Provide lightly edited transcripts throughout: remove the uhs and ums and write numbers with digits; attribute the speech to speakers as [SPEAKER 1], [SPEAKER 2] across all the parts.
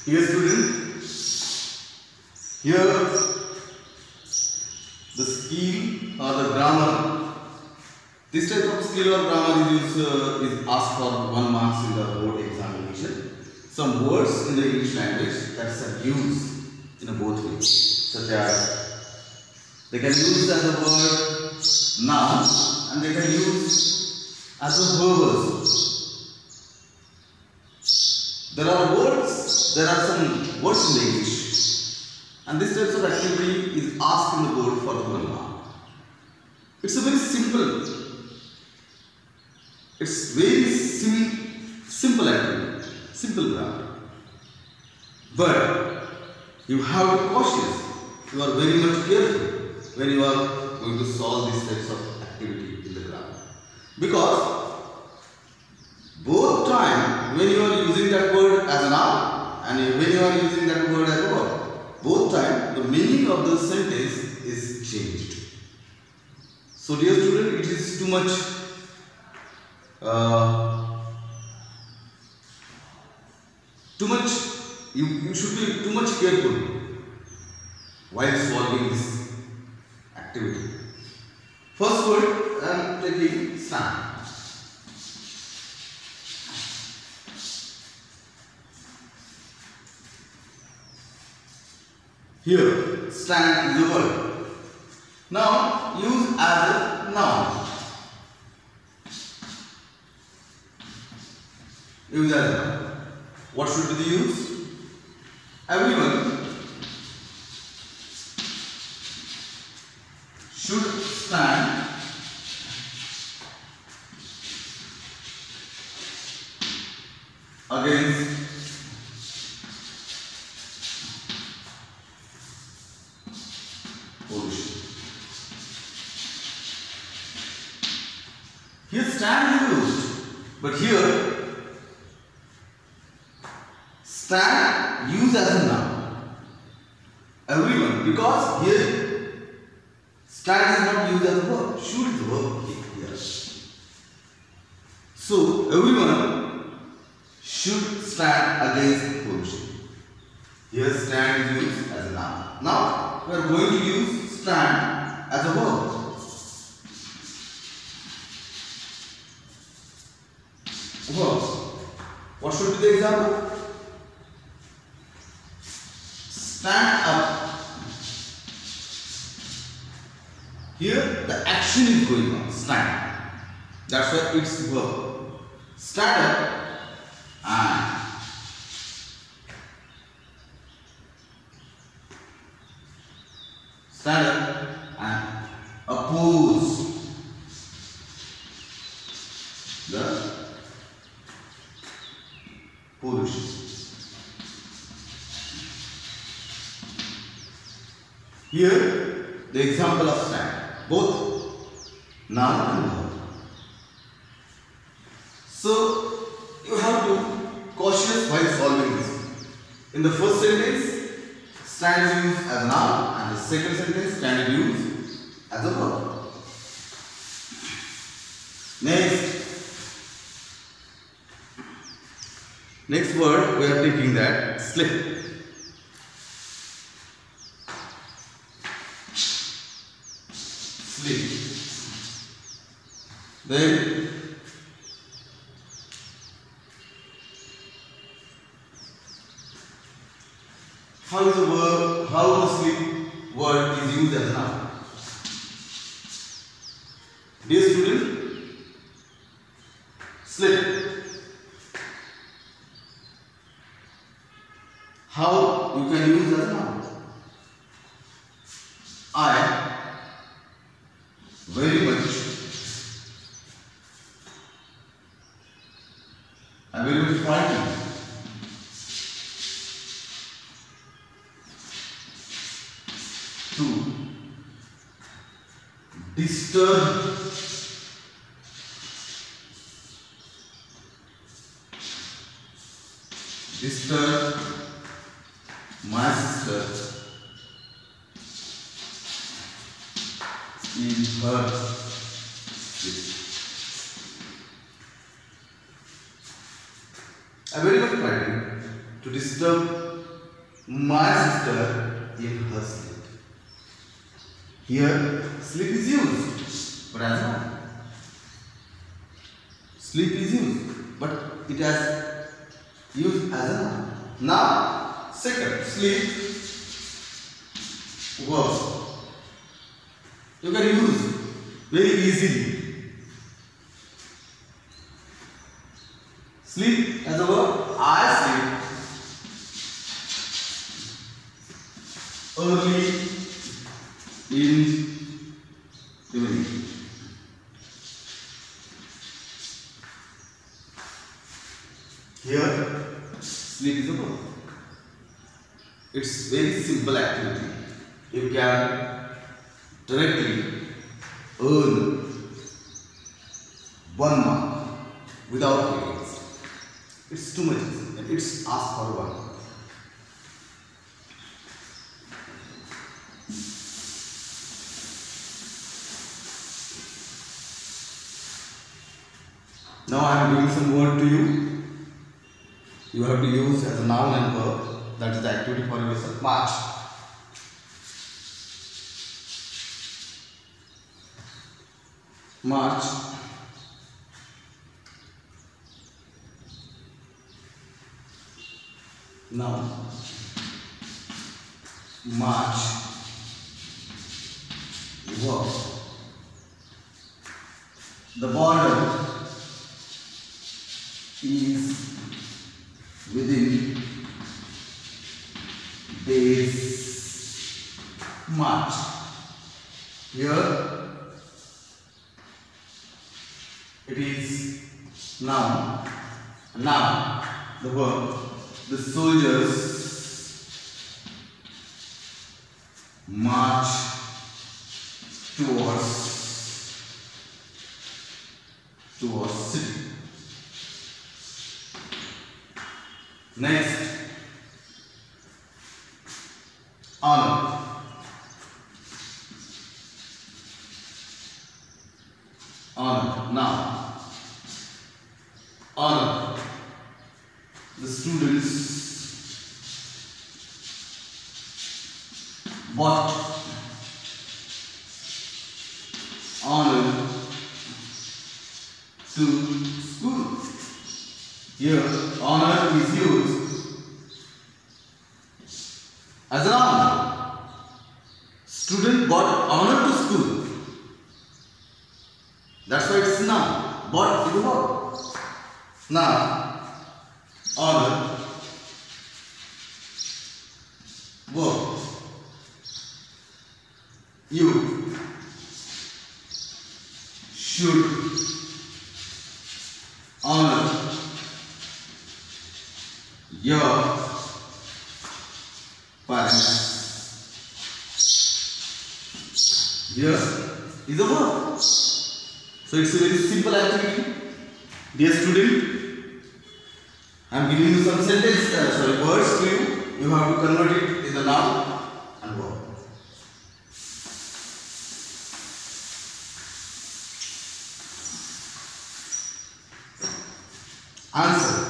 [SPEAKER 1] Here student, here the skill or the grammar. This type of skill or grammar is asked for 1 marks in the board examination. Some words in the English language that are used in a both ways, such as they can use as a word noun and they can use as a verb also. There are some words in the English, and this type of activity is asked in the board for the 1 mark. It's a very simple activity, simple grammar. But you have to be cautious. You are very much careful when you are going to solve these types of activity in the grammar, because both time when you are using that word as a noun and when you are using that word as a verb, both time the meaning of the sentence is changed. So dear student, it is too much you should be too much careful while solving this activity. First word I am taking stand. Here, stand is a word. Now, use as a noun. Use as a noun. What should be the use? Everyone should stand against pollution. Here stand is used, but here stand used as a noun. Everyone, because here stand is not used as a verb. Should is the verb here. So everyone should stand against pollution. Here stand is used as a noun. Now we are going to use stand as a verb. Verb. What should be the example? Stand up. Here the action is going on. Stand. That's why it's verb. Stand up and stand up and oppose the pollution. Here the example of stand, both noun and verb. So you have to cautious while solving this. In the first sentence, stand is used as a noun, and the second sentence, stand is used as a verb. Next word we are taking that slip. Slip. Then how the slip word is used as a noun? Dear student, slip. How you can use as a noun? I very much frightened. To disturb my sister in her sleep. I very much frightened to disturb my sister in her sleep. Here, sleep is used, but as a noun. Sleep is used, but it has used as a noun. Now, second, sleep, verb. You can use very easily. Sleep as a verb. I sleep early in evening. Here, sleep is a verb. It's very simple activity. You can directly earn 1 mark without feelings. It's too much easy and it's asked for 1. Now I am giving some word to you. You have to use as a noun and verb. That is the activity for yourself. March. March. Now, march. Verb. The border is within days march. Here it is noun. Now the verb. The soldiers march towards city. Next, honor. Honor. Now, honor. The students bought honor to school. Here, honor is used as a noun. Student bought honor to school. That's why it's noun. Bought is a verb. Now, honor, verb. You should honor your parents. Here is a verb. So it's a very simple activity. Dear student, I am giving you some words to you. You have to convert it in the noun and verb. Answer.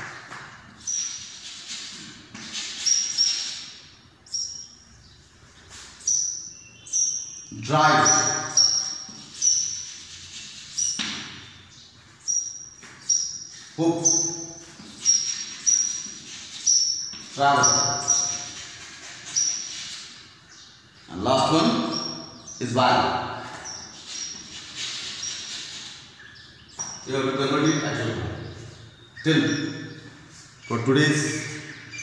[SPEAKER 1] Drive. Hope. Travel. And last one is value. You have to convert it actually. Till for today's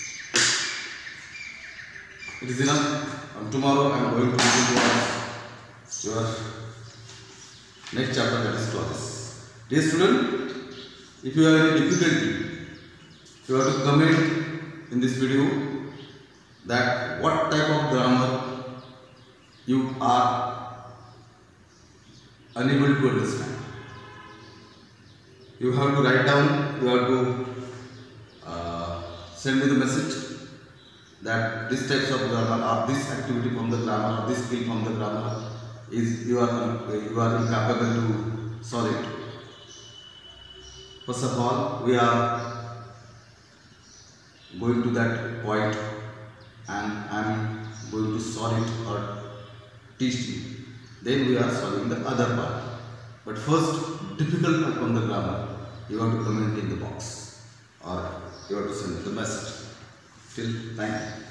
[SPEAKER 1] it is enough. And tomorrow I am going to towards your next chapter, that is clauses. Dear student, if you have any difficulty, you have to comment in this video that what type of grammar you are unable to understand. You have to write down, you have to send me the message that this types of grammar or this activity from the grammar or this skill from the grammar is you are incapable to solve it. First of all, we are going to that point solve it or teach you. Then we are solving the other part. But first, difficult part on the grammar, you have to comment in the box or you have to send the message. Till thank you.